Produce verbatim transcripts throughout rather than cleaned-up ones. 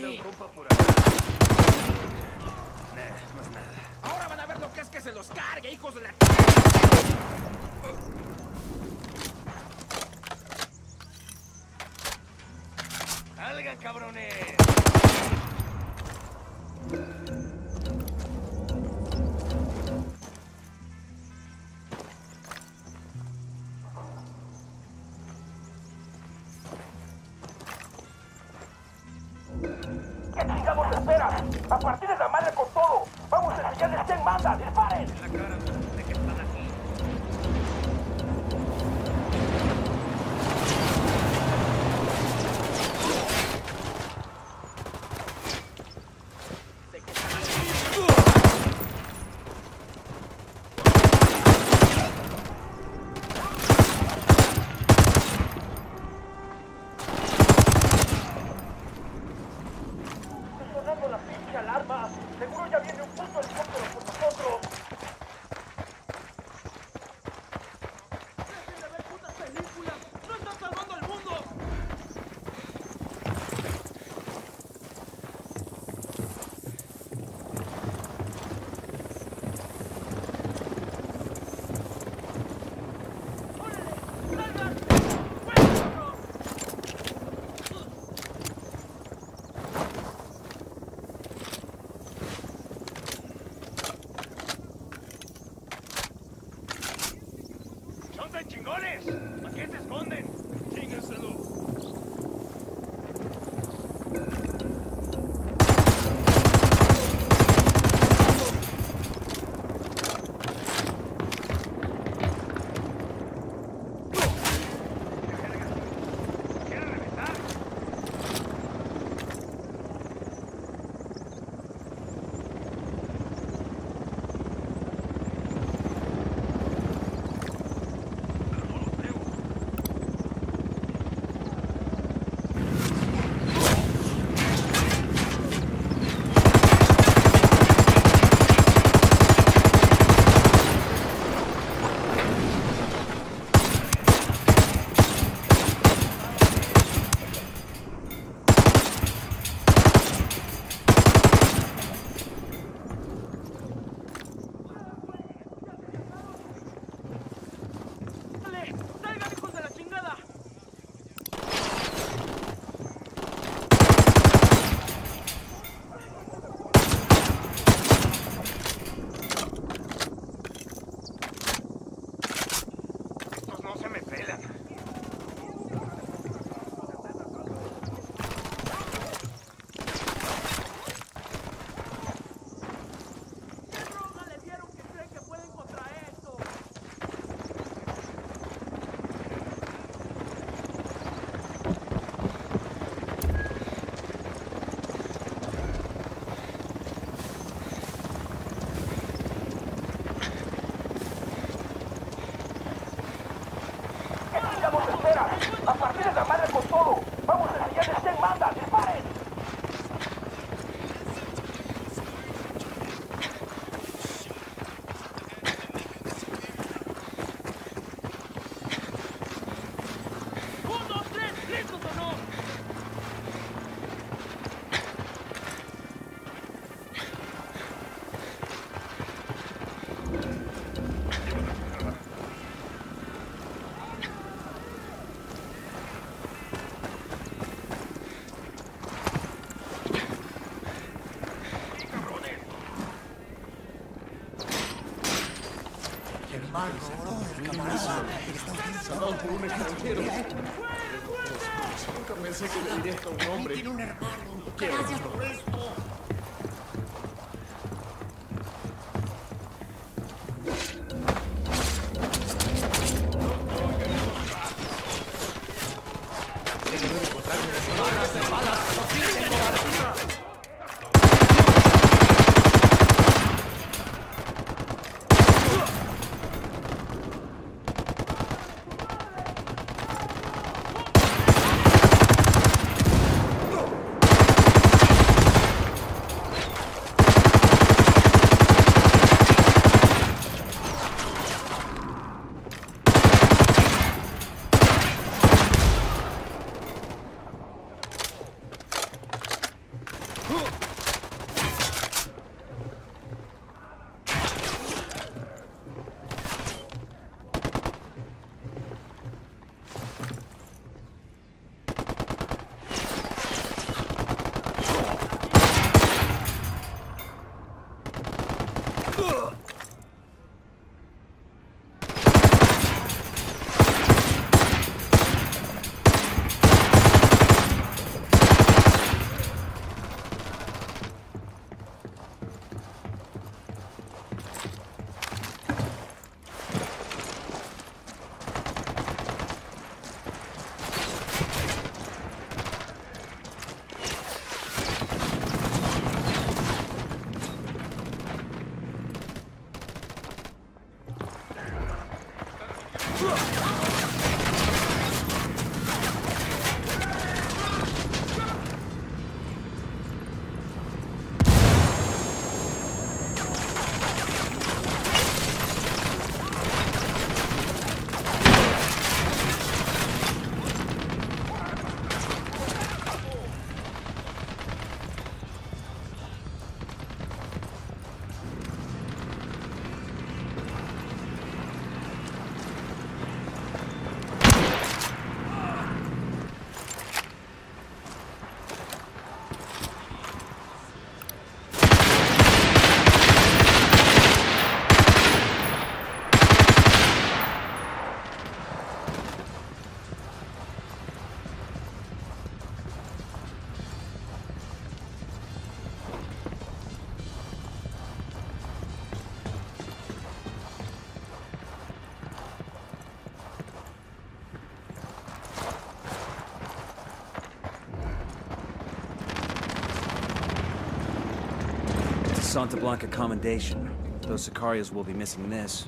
qué? Ahora van a ver lo que es que se los cargue, hijos de la... ¡Salgan, cabrones! ¿Qué chingados esperas? ¡A partir de la madre con todo! ¡Vamos a enseñarles quién manda! ¡Disparen! En la cara de que están aquí. Sonando la pinche alarma. Seguro ya viene un puto helicóptero por nosotros. ¡Dejen de ver putas películas! ¡No están salvando al mundo! ¡Órale! ¡Salgan! ¡Fuera, cabrón! ¡Son tan chingones! ¿A qué se esconden? ¡Chíngenselo! ¿Quieren reventar? ¡Dale! ¡Salgan, hijos de la chingada! Estos no se me pelan. ¿Qué droga le dieron que creen que pueden contra esto? ¿Qué chingados esperas? ¡A partir de la madre con todo! ¡Vamos a enseñarles quién manda! ¡Disparen! ¡Un, dos, tres! ¿Listos o no? Pensé que le diría esto a un hombre. Tiene un hermano. Gracias por esto. Santa Blanca commendation. Those Sicarios will be missing this.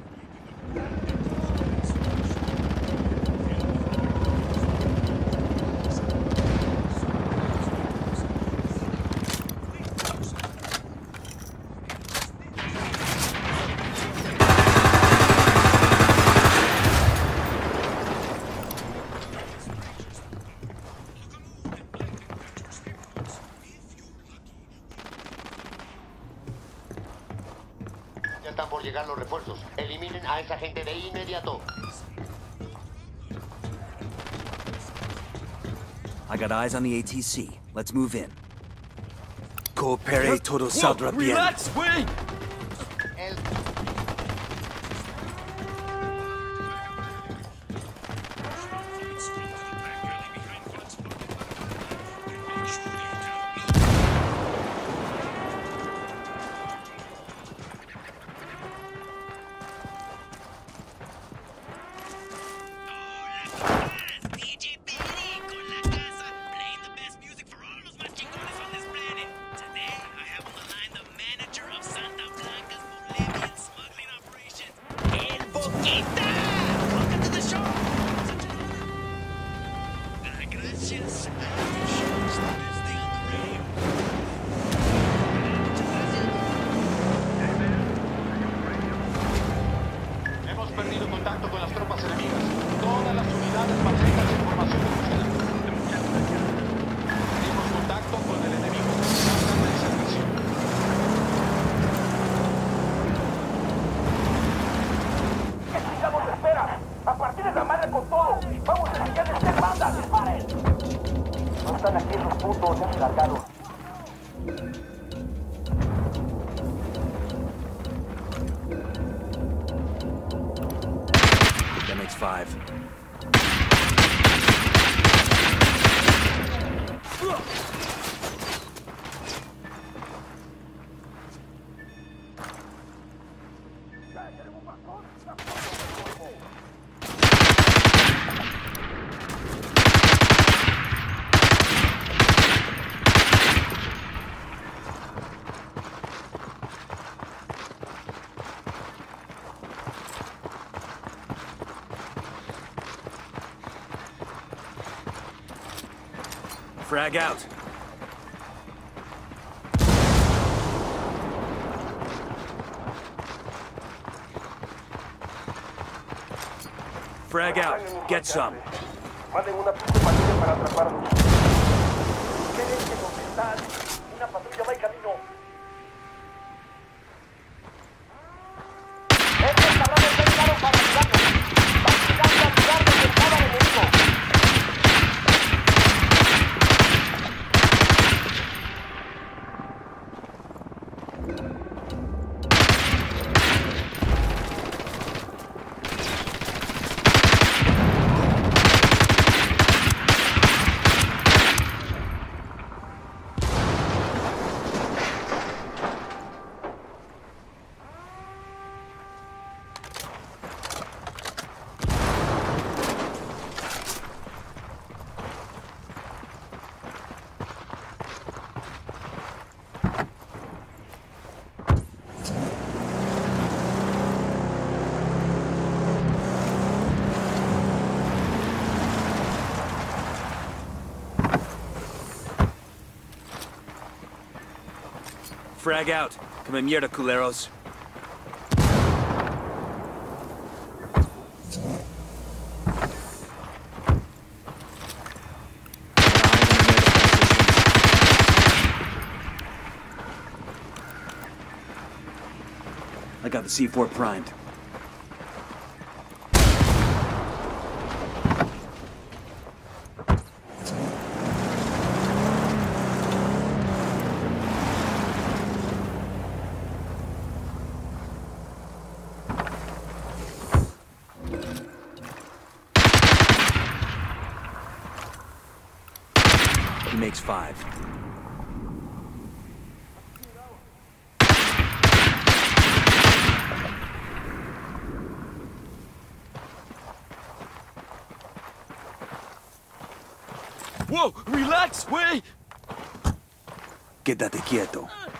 Están por llegar los refuerzos. Eliminen a esa gente de inmediato. I got eyes on the A T C. Let's move in. Coopere todo saldrá bien. Relax, güey. El... Hemos perdido contacto con las tropas enemigas. Todas las unidades mantengan su información oficial. Perdimos contacto con el enemigo. Salgan del servicio. ¿Qué chingados esperas? ¡A partir de la madre con todo! ¡Vamos a enseñarles qué manda! ¡Disparen! No están aquí esos puntos, ya se largaron. That makes five. Frag out. Frag out. Get some. Manden una pinche patrulla para atraparnos. ¿Qué leche dónde están? Una patrulla va en camino. Estos cabrones ya llegaron para ayudarnos. Van llegando a ayudarnos donde estaba el enemigo. Frag out. Come mierda, culeros. I got the C four primed. He makes five. Whoa, relax, güey. Quédate quieto.